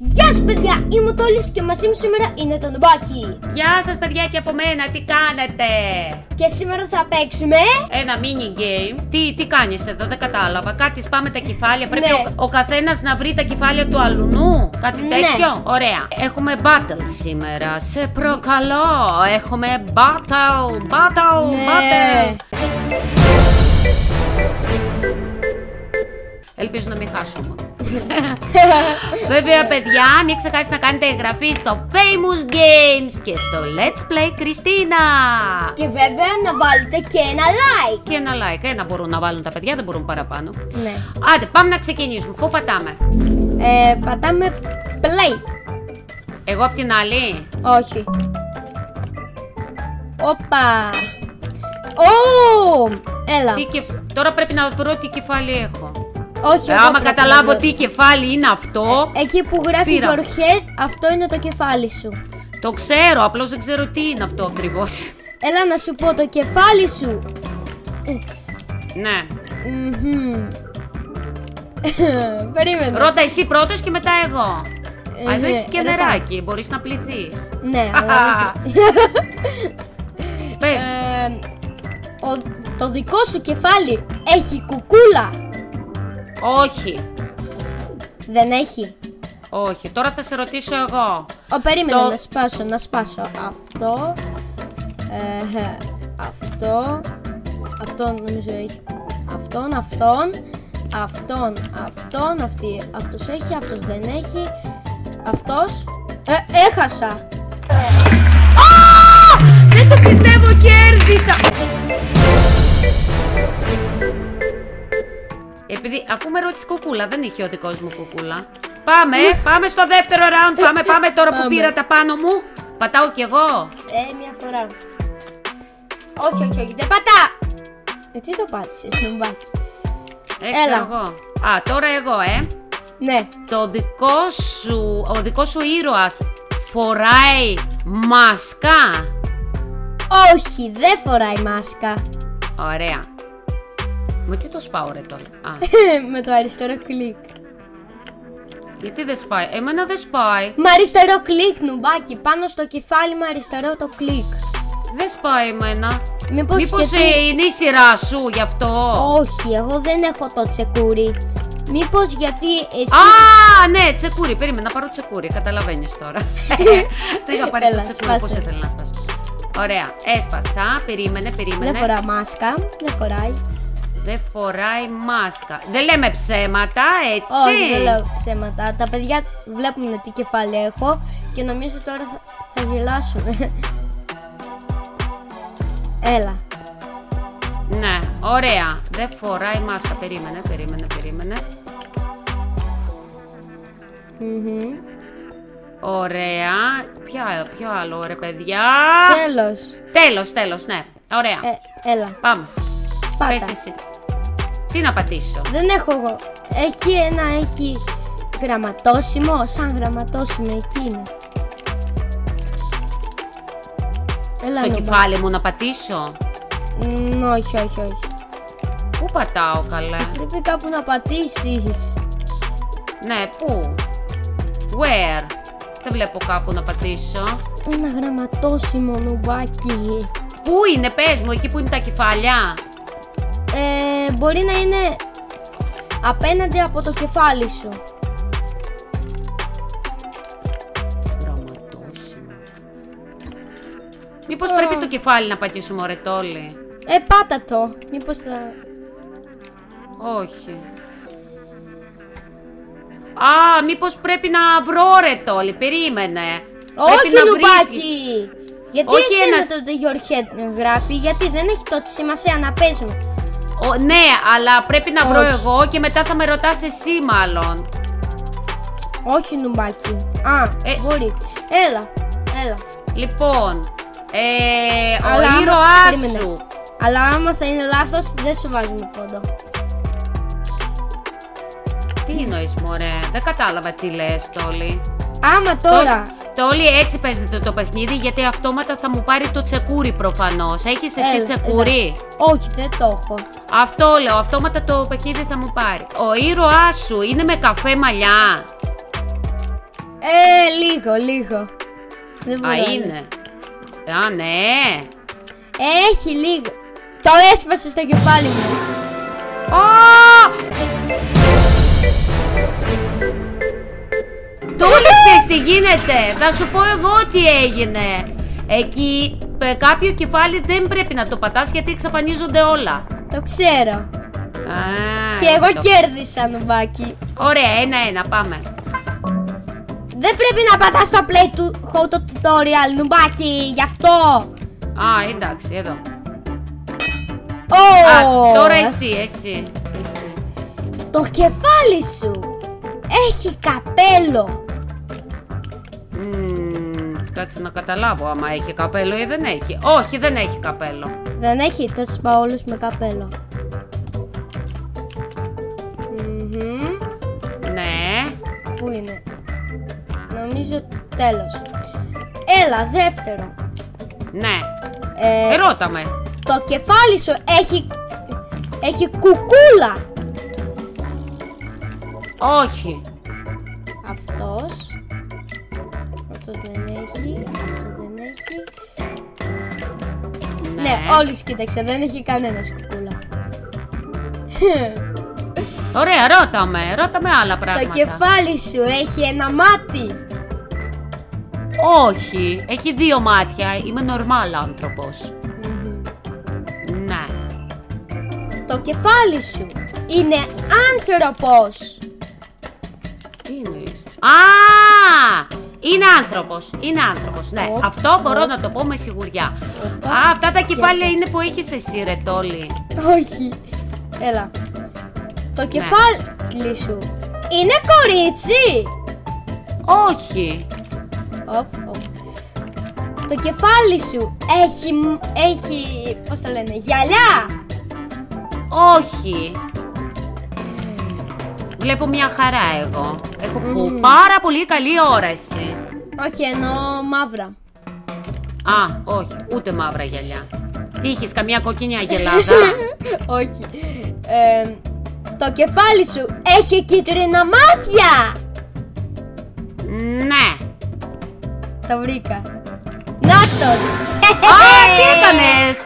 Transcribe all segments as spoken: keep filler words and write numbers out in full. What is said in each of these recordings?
Γεια σας παιδιά, είμαι ο Τόλης και μαζί μου σήμερα είναι το Νουμπάκι. Γεια σας παιδιά και από μένα, τι κάνετε? Και σήμερα θα παίξουμε ένα mini game. Τι, τι κάνεις εδώ, δεν κατάλαβα. Κάτι σπάμε τα κεφάλια, πρέπει Ναι. ο, ο καθένας να βρει τα κεφάλια του αλουνού. Κάτι Ναι. τέτοιο, ωραία. Έχουμε battle σήμερα, σε προκαλώ. Έχουμε battle, battle, Ναι. battle. Ελπίζω να μην χάσουμε. Βέβαια παιδιά, μην ξεχάσετε να κάνετε εγγραφή στο Famous Games και στο Let's Play Κριστίνα. και βέβαια να βάλετε και ένα like. Και ένα like, ένα μπορούν να βάλουν τα παιδιά, δεν μπορούν παραπάνω. Ναι. Άντε, πάμε να ξεκινήσουμε. Πού πατάμε? ε, Πατάμε play. Εγώ απ' την άλλη. Όχι. Όπα. Ω, έλα. Τι και... Τώρα πρέπει να βρω τι κεφάλι έχω. Όχι, Ε, εγώ άμα πρέπει καταλάβω να δω. τι κεφάλι είναι αυτό. Ε, εκεί που γράφει σφύρα. your head, αυτό είναι το κεφάλι σου. Το ξέρω, απλώς δεν ξέρω τι είναι αυτό ακριβώς. Έλα να σου πω το κεφάλι σου. Ναι. Μμμ. Περίμενε. Ρώτα εσύ πρώτος και μετά εγώ. Ε, Α, εδώ ναι, έχει και ρωτάω. νεράκι, μπορείς να πληθείς. Ναι, αλλά δεν Πες. Ε, ο- το δικό σου κεφάλι έχει κουκούλα. Όχι. Δεν έχει. Όχι, τώρα θα σε ρωτήσω εγώ. Ω, περίμενε Το- να σπάσω, να σπάσω. Αυτό. Ε, ε, αυτό. Αυτό νομίζω έχει. Αυτόν, αυτόν. Αυτόν, αυτόν. Αυτή, αυτός έχει, αυτός δεν έχει. Αυτός. Ε, έχασα. Δεν το πιστεύω, κέρδισα! Επειδή, αφού με ρώτησε κουκούλα, δεν είχε ο δικός μου κουκούλα. Πάμε, πάμε στο δεύτερο round, πάμε, πάμε τώρα που Πάμε. πήρα τα πάνω μου. Πατάω κι εγώ. Ε, μια φορά. Όχι, όχι, όχι, δεν πατά. Ε, τι το πάτησες, Νουμπάκι. Έξερα Έλα. εγώ. Α, τώρα εγώ, ε. Ναι. Το δικό σου, ο δικός σου ήρωας φοράει μάσκα. Όχι, δεν φοράει μάσκα. Ωραία. Με τι το σπάω ρε τώρα. Α, Με το αριστερό κλικ. γιατί δεν σπάει. Εμένα δεν σπάει. Με αριστερό κλικ, Νουμπάκι. Πάνω στο κεφάλι με αριστερό το κλικ. Δεν σπάει εμένα. Μήπως, Μήπως γιατί... ε, είναι η σειρά σου γι' αυτό. Όχι, εγώ δεν έχω το τσεκούρι. Μήπως γιατί εσύ... Α, ναι, τσεκούρι. Περίμενα να πάρω τσεκούρι. Καταλαβαίνεις τώρα. Δεν είχα πάρει το Έλα, τσεκούρι. σπάσε. Πώς ήθελα να σπάσω. Ωραία, έσπασα. Περίμενε, περίμενε. δεν φορά μάσκα. Δεν φοράει. Δεν φοράει μάσκα. Δεν λέμε ψέματα, έτσι. Όχι, δεν λέω ψέματα. Τα παιδιά βλέπουν τι κεφάλι έχω και νομίζω τώρα θα, θα γελάσουν. Έλα. Ναι, ωραία. Δεν φοράει μάσκα. Περίμενε, περίμενε, περίμενε. Μμμ. Ωραία. Ποια, ποιο άλλο, ρε παιδιά. Τέλος. Τέλος, τέλος, ναι. Ωραία. Ε, έλα. Πάμε. Πάτα. Πες εσύ. Τι να πατήσω. Δεν έχω εγώ. Έχει ένα, έχει γραμματόσημο, σαν γραμματόσημο εκεί είναι. Έλα, Στο Νουμπά. κεφάλι μου να πατήσω. Μ, όχι, όχι, όχι. Πού πατάω καλέ. Πρέπει κάπου να πατήσεις. Ναι, πού. Where. Δεν βλέπω κάπου να πατήσω. Ένα γραμματόσημο, Νουμπάκι. Πού είναι, πες μου, εκεί που είναι τα κεφάλια. Ε, μπορεί να είναι απέναντι από το κεφάλι σου. Γραμματόσημο. Μήπως Α. πρέπει το κεφάλι να πατήσουμε, ρε Τόλη. Ε, πάτα το. Μήπως θα... Όχι. Α, μήπως πρέπει να βρω, ρε Τόλη, περίμενε. Όχι, Πρέπει να Νουμπάκι! Γιατί Όχι εσύ ένας- με το your head γράφει, γιατί δεν έχει τότε σημασία να παίζουμε. Ο, ναι, αλλά πρέπει να βρω Όχι. εγώ και μετά θα με ρωτάς εσύ μάλλον. Όχι, Νουμπάκι. Α, Ε. μπορεί. Έλα, έλα. Λοιπόν, ε, Αλλά ο άμα- ήρωάς περίμενε. σου. Αλλά άμα θα είναι λάθος, δεν σου βάζουμε πόντο. Τι εννοείς μωρέ, δεν κατάλαβα τι λες Τόλη. Άμα τώρα... Τόλη, έτσι παίζεται το παιχνίδι γιατί αυτόματα θα μου πάρει το τσεκούρι προφανώς. Έχεις εσύ Έλα, τσεκούρι. Όχι, δεν το έχω. Αυτό λέω, αυτόματα το παιχνίδι θα μου πάρει. Ο ήρωάς σου είναι με καφέ μαλλιά. Ε, λίγο, λίγο. Δεν μπορώ. Α, να είναι. λες. Α, ναι. Έχει λίγο. Το έσπασε στο κεφάλι μου. Α! Τούληξες τι γίνεται. Θα σου πω εγώ τι έγινε. Εκεί ε, κάποιο κεφάλι δεν πρέπει να το πατάς γιατί εξαφανίζονται όλα. Το ξέρω. Α, Και εγώ το... κέρδισα, νουμπάκι. Ωραία, ένα-ένα, πάμε. Δεν πρέπει να πατάς το play του How to tutorial, νουμπάκι, γι' αυτό. Α, εντάξει, εδώ. Oh. Α, τώρα εσύ, εσύ, εσύ. Το κεφάλι σου έχει καπέλο. Μμμ, κάτσε να καταλάβω άμα έχει καπέλο ή δεν έχει. Όχι, δεν έχει καπέλο. Δεν έχει, θα τους πάω όλους με καπέλο. Μμμ. Ναι. Πού είναι? Νομίζω τέλος. Έλα, δεύτερο. Ναι. Ε, Ερώτα με. το κεφάλι σου έχει, έχει κουκούλα. Όχι. Αυτός. Αυτός δεν έχει. Αυτός δεν έχει. Ναι. Ναι, όλοι κοίταξε, δεν έχει κανένας κουκούλα. Ωραία, ρώτα με. Ρώτα με άλλα πράγματα. Το κεφάλι σου έχει ένα μάτι. Όχι. Έχει δύο μάτια. Είμαι νορμάλ άνθρωπος. Μμμ. Ναι. Το κεφάλι σου είναι άνθρωπος. Τι είναι? Α! Είναι άνθρωπος. Είναι άνθρωπος. Ναι. Οπ, Αυτό μπορώ οπ. να το πω με σιγουριά. Οπα. Α, αυτά τα κεφάλια Κέρδος. είναι που έχεις εσύ, ρε Τόλι. Όχι. Έλα. Το κεφάλι σου είναι κορίτσι. Όχι. Οπ, οπ. Το κεφάλι σου έχει, μ- έχει, πώς το λένε, γυαλιά. Όχι. Βλέπω μια χαρά εγώ. Έχω Μμμ. πάρα πολύ καλή όραση. Όχι, εννοώ μαύρα. Α, όχι. Ούτε μαύρα γυαλιά. Τι είχες, καμιά κοκκινιά γελάδα? Όχι. Ε, το κεφάλι σου έχει κίτρινα μάτια. Ναι. Το βρήκα. Νάτος. Α, τι έκανες?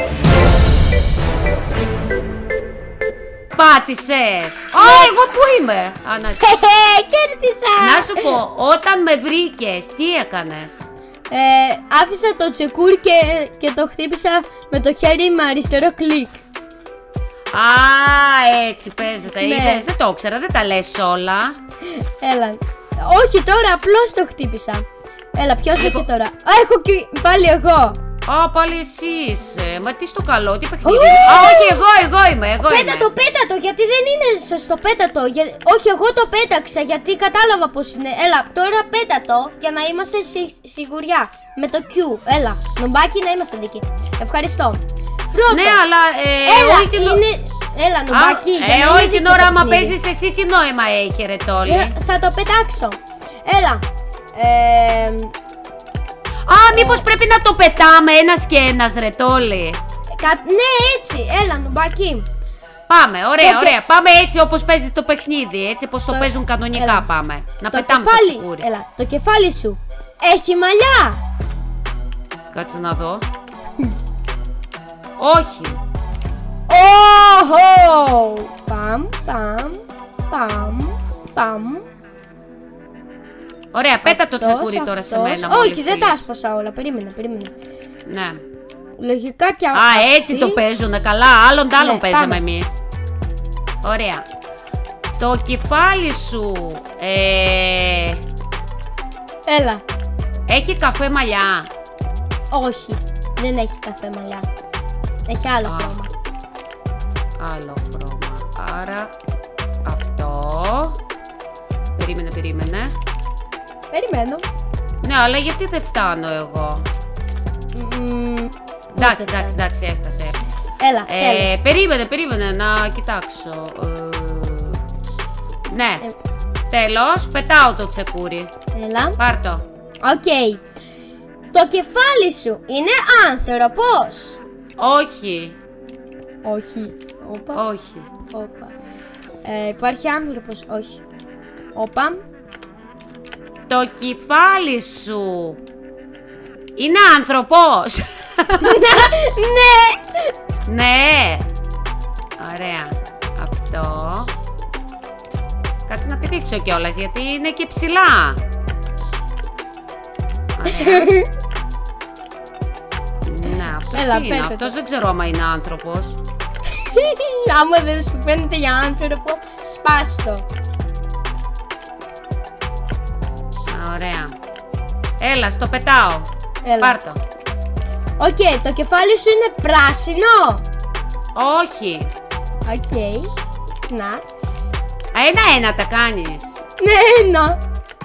Πάτησες. Α, εγώ πού είμαι? Α, να... Κέρδισα. να σου πω, όταν με βρήκες, τι έκανες? Ε, άφησα το τσεκούρ και, και το χτύπησα με το χέρι με αριστερό κλικ. Α, έτσι παίζεται. Ναι. Είδες, δεν το ήξερα, δεν τα λες όλα. Έλα. Όχι τώρα, απλώς το χτύπησα. Έλα, ποιος Λοιπόν- έχει τώρα? Α, έχω και πάλι εγώ. Α, πάλι εσύ είσαι. Μα τι στο καλό, τι παιχνίδι. Ου! Α, όχι, εγώ, εγώ είμαι, εγώ Πέτα είμαι. το, πέτα το, γιατί δεν είναι σωστό. Πέτα το. Για... Όχι, εγώ το πέταξα γιατί κατάλαβα πως είναι. Έλα, τώρα πέτα το για να είμαστε σι... σιγουριά. Με το Q. Έλα, νομπάκι να είμαστε δίκοι. Ευχαριστώ. Πρώτο. Ναι, αλλά ε, Έλα, όλη την... είναι... Έλα, Α, νομπάκι. για ε, να είναι όλη την δίκαιο ώρα το άμα παιχνίδι. παίζεις εσύ τι νόημα έχει, ρε Τόλι. Ε, θα το πετάξω. Έλα. Ε, Α, μήπως πρέπει να το πετάμε ένας και ένας, ρε Τόλι. κα... Ναι, έτσι. Έλα, νομπάκι. Πάμε, ωραία, Το και- ωραία. Πάμε έτσι όπως παίζει το παιχνίδι. Έτσι όπως το, Το- παίζουν κανονικά έλα. πάμε. Να Το πετάμε κεφάλι, το τσικούρι. έλα, το κεφάλι σου έχει μαλλιά. Κάτσε να δω. Όχι. Όχο! Παμ, παμ, παμ, παμ. Ωραία, πέτα το Αυτός, τσεκούρι τώρα σε αυτός. μένα. μόλις Όχι, δεν τα τελειώσει. άσπασα όλα. Περίμενε, περίμενε. Ναι. Λογικά και Α, αυτή- έτσι το παίζουνε καλά. Άλλον τ' άλλον Ναι, παίζαμε πάμε. εμείς. Ωραία. Το κεφάλι σου ε, Έλα. έχει καφέ μαλλιά. Όχι, δεν έχει καφέ μαλλιά. Έχει άλλο Α. χρώμα. Άλλο χρώμα. Άρα αυτό. Περίμενε, περίμενε. Περιμένω. Ναι, αλλά γιατί δεν φτάνω εγώ. Μμμ, Εντάξει, ούτε εντάξει, φτάνει. εντάξει, έφτασε. Έλα, Ε, τέλος. περίμενε, περίμενε να κοιτάξω. Ε, ναι, Ε, τέλος, πετάω το τσεκούρι. Έλα. Πάρ' το. Οκ. Το κεφάλι σου είναι άνθρωπος. Όχι, Όχι. Όπα. όχι. Όπα. Ε, υπάρχει άνθρωπος. Όχι. Όπα. το κεφάλι σου είναι άνθρωπος. Ναι. Ναι. Ωραία. Αυτό. Κάτσε να πηδήξω κιόλας, γιατί είναι και ψηλά. Ωραία. Ναι, αυτός Έλα, τι είναι, πέτε αυτός το. δεν ξέρω άμα είναι άνθρωπος. Άμα δεν σου φαίνεται για άνθρωπο, σπάστο. Ωραία. Έλα, στο πετάω. Έλα. Πάρ' το. Οκ, το κεφάλι σου είναι πράσινο. Όχι. Οκ. Να. Ένα-ένα τα κάνεις. Ναι, ένα.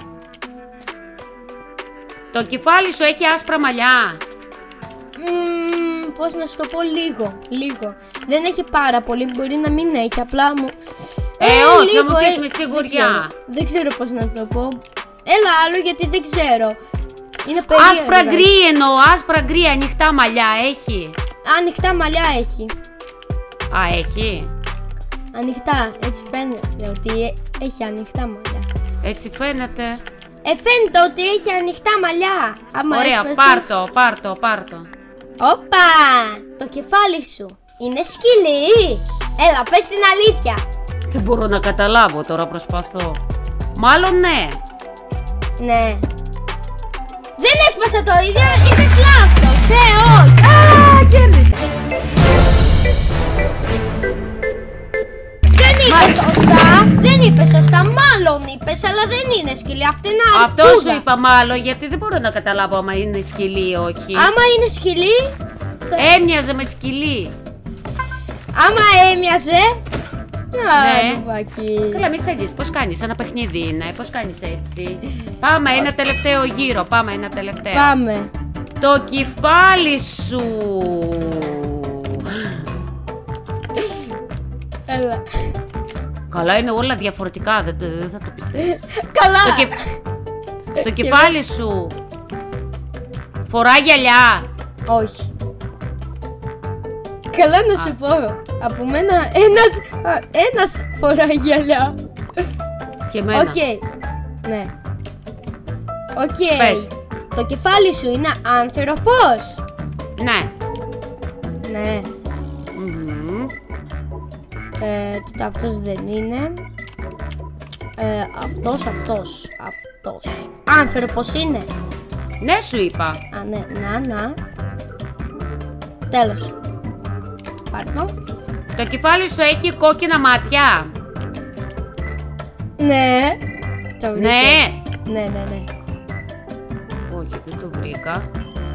Το κεφάλι σου έχει άσπρα μαλλιά. Μμμ, πώς να σου το πω, λίγο, λίγο. Δεν έχει πάρα πολύ, μπορεί να μην έχει, απλά μου... Ε, όχι, να μου πεις με σιγουριά. Δεν ξέρω, δεν ξέρω πώς να το πω. Έλα άλλο, γιατί δεν ξέρω. Είναι περίεργο. Άσπρα γκρι εννοώ, άσπρα γκρι, ανοιχτά μαλλιά έχει. Ανοιχτά μαλλιά έχει. Α, έχει. Ανοιχτά, έτσι φαίνεται ότι έχει ανοιχτά μαλλιά. Έτσι φαίνεται. Ε, φαίνεται ότι έχει ανοιχτά μαλλιά. Άμα Ωραία, έσπασες... πάρ' το, πάρ' το, πάρ' το. Όπα! Το κεφάλι σου είναι σκυλί. Έλα, πες την αλήθεια. Δεν μπορώ να καταλάβω τώρα, προσπαθώ. Μάλλον ναι. Ναι. Δεν έσπασα το ίδιο, είπες λάθος. Ε, όχι. Α, κέρδισα. Δεν είπες σωστά. Δεν είπες σωστά. Μάλλον είπες, αλλά δεν είναι σκυλί. Αυτή είναι αρκούδα. Αυτό σου είπα μάλλον, γιατί δεν μπορώ να καταλάβω άμα είναι σκυλί ή όχι. Άμα είναι σκυλί, θα... Έμοιαζε με σκυλί. άμα έμοιαζε... Α, Ναι. λουβάκι. Καλά, μην τσαγγίσεις. Πώς κάνεις, ένα παιχνίδι είναι. Πώς κάνεις έτσι. Πάμε ένα τελευταίο γύρο. Πάμε ένα τελευταίο. Πάμε. Το κεφάλι σου. Έλα. Καλά, είναι όλα διαφορετικά. Δεν, το- δεν θα το πιστεύεις. Καλά. το, κεφ... το κεφάλι σου φορά γυαλιά. Όχι. Καλά να σου πω. Από μένα ένας, α, ένας φοράει γυαλιά. Και εμένα. Οκ. Ναι. Οκ. Πες. Το κεφάλι σου είναι άνθρωπος. Ναι. Ναι. Μμμ. Ε, τότε αυτός δεν είναι. Ε, αυτός, αυτός, αυτός. Άνθρωπος είναι. Ναι, σου είπα. Α, ναι, να, να. Τέλος. Πάρ' το. Το κεφάλι σου έχει κόκκινα μάτια. Ναι. Το Ναι. βρήκες. Ναι, ναι, ναι. Όχι, δεν το βρήκα.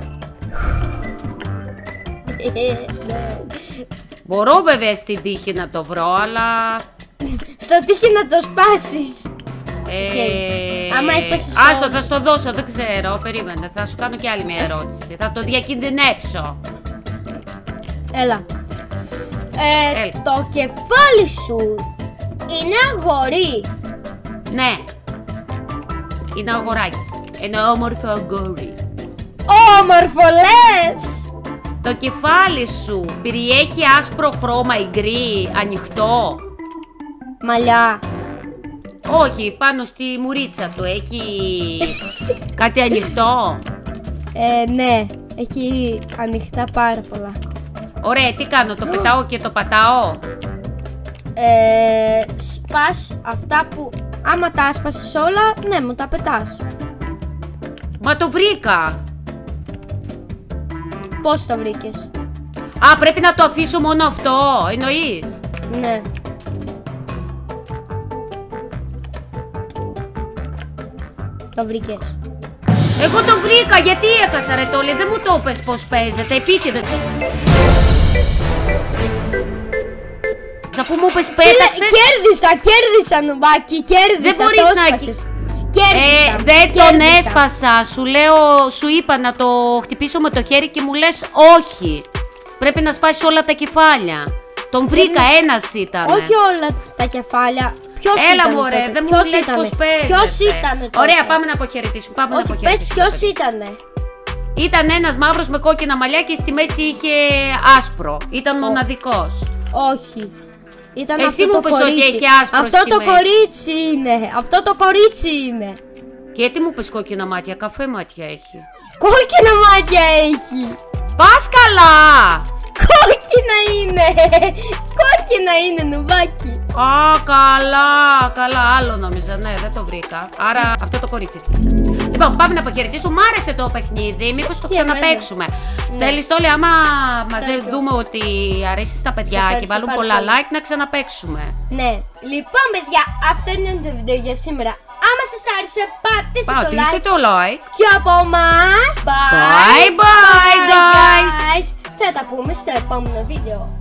Ναι. Μπορώ βέβαια στην τύχη να το βρω, αλλά... Στο τύχη να το σπάσεις. Ε... Άμα έσπασες Άστο, όλο. θα στο δώσω, δεν ξέρω. Περίμενε, θα σου κάνω και άλλη μια ερώτηση. Θα το διακινδυνεύσω. Έλα. Ε, Έλα. Το κεφάλι σου είναι αγόρι. Ναι. Είναι αγοράκι. Ένα όμορφο αγόρι. Όμορφο λες. Το κεφάλι σου περιέχει άσπρο χρώμα ή γκρι, ανοιχτό. Μαλλιά. Όχι, πάνω στη μουρίτσα του έχει κάτι ανοιχτό. Ε, ναι. Έχει ανοιχτά πάρα πολλά. Ωραία, τι κάνω, το πετάω και το πατάω. Ε, σπάς αυτά που... Άμα τα άσπασες όλα, ναι, μου τα πετάς. Μα το βρήκα. Πώς το βρήκες? Α, πρέπει να το αφήσω μόνο αυτό, εννοείς? Ναι. Το βρήκες. Εγώ το βρήκα, γιατί έχασα ρε Τόλι, δεν μου το είπες πώς παίζεται, επίτηδες. Αφού μου είπες πέταξες. Κέρδισα, κέρδισα νουμπάκι, κέρδισα. Δεν μπορείς το να- έσπασες. Κέρδισα. Ε, δεν τον κέρδισα. έσπασα, σου λέω, σου είπα να το χτυπήσω με το χέρι και μου λες όχι. Πρέπει να σπάσεις όλα τα κεφάλια. Τον βρήκα, ένας ήταν. Όχι όλα τα κεφάλια. Ποιος Έλα ήτανε μωρέ, τότε? δεν μου Ποιος λες ήτανε? πώς παίζεται. Ποιος ήτανε τότε? Ωραία, πάμε να αποχαιρετήσουμε. Πάμε να Όχι, πες αποχαιρετήσουμε. ποιος το παιδί. ήτανε. Ήταν ένας μαύρος με κόκκινα μαλλιά και στη μέση είχε άσπρο. Ήταν μοναδικός. Όχι. Ήταν Εσύ αυτό μου το είπες ότι κορίτσι. έχει άσπρο Αυτό στη το μέση. κορίτσι είναι. Αυτό το κορίτσι είναι. Και τι μου πες κόκκινα μάτια, καφέ μάτια έχει. Κόκκινα μάτια έχει. Πας καλά! Κόκκινα είναι. Κόκκινα είναι, νουβάκι. Α, καλά, καλά, άλλο νόμιζα, ναι, δεν το βρήκα. Άρα αυτό το κορίτσι έφτιαξε. Λοιπόν, πάμε να αποχαιρετήσουμε. Μ' άρεσε το παιχνίδι, μήπως το ξαναπαίξουμε. Ναι. Θέλεις Τόλι, άμα μαζί δούμε ότι αρέσει στα παιδιά Σας και βάλουν πολλά πολύ. like, να ξαναπαίξουμε. Ναι. Λοιπόν, παιδιά, αυτό είναι το βίντεο για σήμερα. Άμα σας άρεσε, πάτε στο Πάτε like. το like. Και από εμάς, Bye bye, guys. Θα τα πούμε στο επόμενο βίντεο.